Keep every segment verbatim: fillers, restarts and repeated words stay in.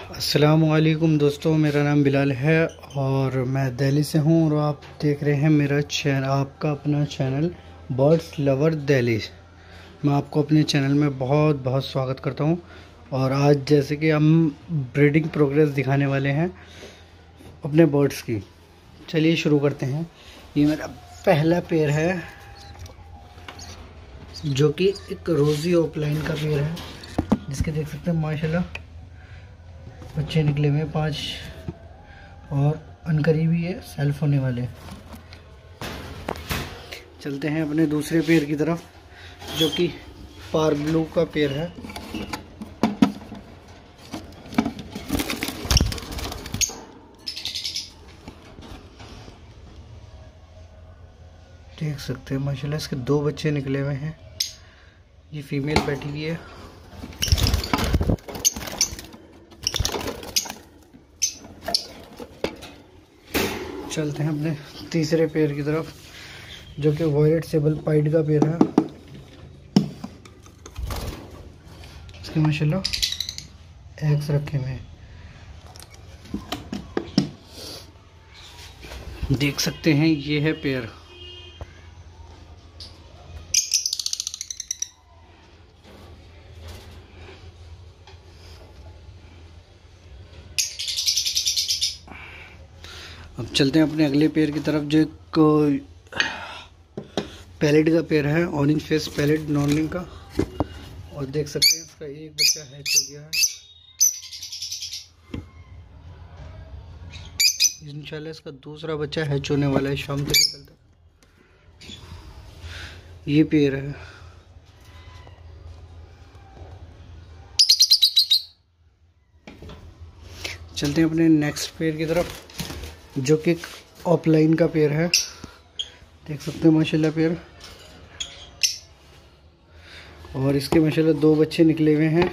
अस्सलामुअलैकुम दोस्तों, मेरा नाम बिलाल है और मैं दिल्ली से हूँ और आप देख रहे हैं मेरा चैनल, आपका अपना चैनल बर्ड्स लवर दिल्ली। मैं आपको अपने चैनल में बहुत बहुत स्वागत करता हूँ। और आज जैसे कि हम ब्रीडिंग प्रोग्रेस दिखाने वाले हैं अपने बर्ड्स की। चलिए शुरू करते हैं। ये मेरा पहला पेयर है जो कि एक रोज़ी ऑफलाइन का पेयर है, जिसके देख सकते हैं माशाल्लाह बच्चे निकले हुए पांच और अनकरीबी ये सेल्फ होने वाले। चलते हैं अपने दूसरे पेयर की तरफ जो कि पार ब्लू का पेयर है। देख सकते हैं माशाल्लाह इसके दो बच्चे निकले हुए हैं। ये फीमेल बैठी हुई है। चलते हैं अपने तीसरे पेयर की तरफ जो कि वॉयलेट सेबल पाइड का पेयर है। इसके माशाल्लाह एग्स रखे हुए हैं, देख सकते हैं। ये है पेयर। अब चलते हैं अपने अगले पेयर की तरफ जो एक पैलेट का पेयर है, ऑरेंज फेस पैलेट नॉर्निंग का। और देख सकते हैं इसका एक बच्चा हैच हो गया है। इंशाल्लाह इसका दूसरा बच्चा हैच होने वाला है, शाम तक निकलता। ये पेयर है। चलते हैं अपने नेक्स्ट पेयर की तरफ जो कि ऑफलाइन का पेयर है। देख सकते हैं माशाल्लाह पेयर। और इसके माशाल्लाह दो बच्चे निकले हुए हैं।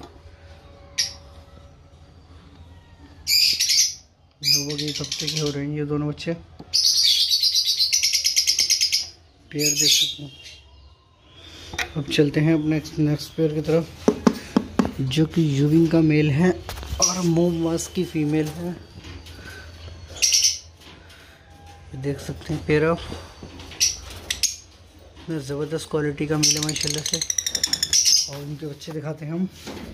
लगभग एक हफ्ते के हो रहे हैं ये दोनों बच्चे। पेयर देख सकते हैं। अब चलते हैं अपने नेक्स्ट पेयर की तरफ जो कि यूविंग का मेल है और मोमास की फीमेल है। देख सकते हैं पेयर ऑफ ज़बरदस्त क्वालिटी का मिला माशाल्लाह से। और उनके बच्चे दिखाते हैं हम।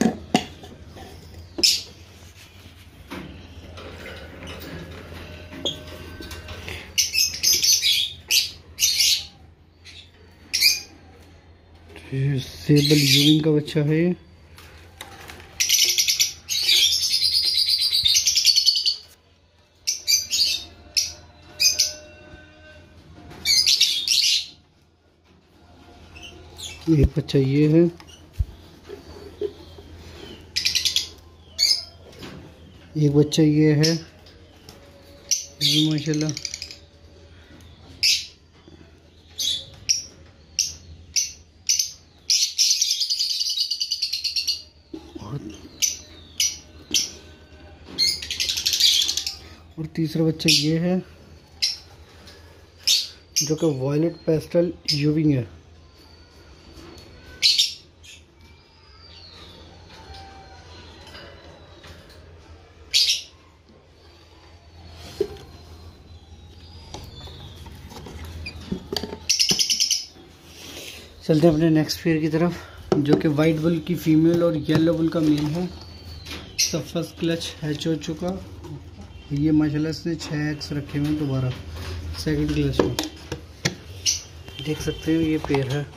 सेबल यूविंग का बच्चा है ये। एक बच्चा ये है। एक बच्चा ये है माशाल्लाह। और, और तीसरा बच्चा ये है जो कि वॉयलेट पेस्टल यूविंग है। चलते हैं अपने नेक्स्ट पेयर की तरफ जो कि वाइट बुल की फीमेल और येलो बुल का मेल है। सब फर्स्ट क्लच हैच हो चुका। ये माशाल्लाह से छः एक्स रखे हुए हैं दोबारा सेकंड क्लच में। देख सकते हैं ये पेयर है।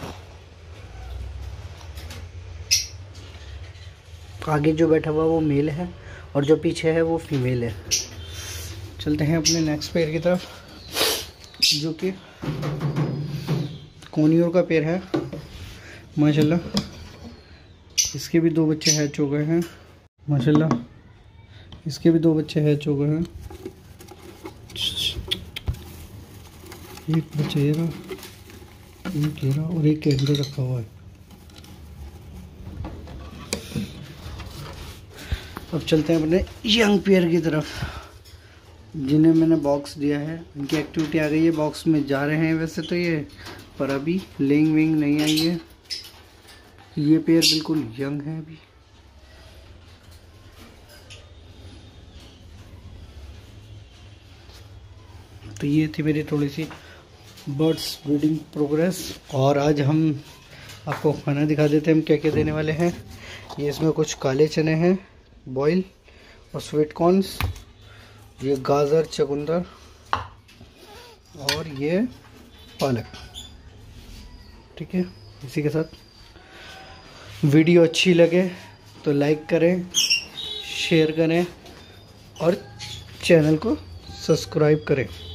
आगे जो बैठा हुआ वो मेल है और जो पीछे है वो फीमेल है। चलते हैं अपने नेक्स्ट पेयर की तरफ जो कि कोनियोर का पेयर है माशाल्लाह। इसके भी दो बच्चे हैच हो गए हैं माशाल्लाह। इसके भी दो बच्चे हैच हो गए हैं। एक बच्चा ये रहा, एक ये रहा और एक के अंदर रखा हुआ है। अब चलते हैं अपने यंग पेयर की तरफ जिन्हें मैंने बॉक्स दिया है। इनकी एक्टिविटी आ गई है, बॉक्स में जा रहे हैं वैसे तो ये, पर अभी लेंग विंग नहीं आई है। ये पेयर बिल्कुल यंग है अभी। तो ये थी मेरी थोड़ी सी बर्ड्स ब्रीडिंग प्रोग्रेस। और आज हम आपको खाना दिखा देते हैं हम क्या क्या देने वाले हैं। ये इसमें कुछ काले चने हैं बॉयल, और स्वीट कॉर्न्स, ये गाजर चुकंदर, और ये पालक। ठीक है, इसी के साथ वीडियो अच्छी लगे तो लाइक करें, शेयर करें और चैनल को सब्सक्राइब करें।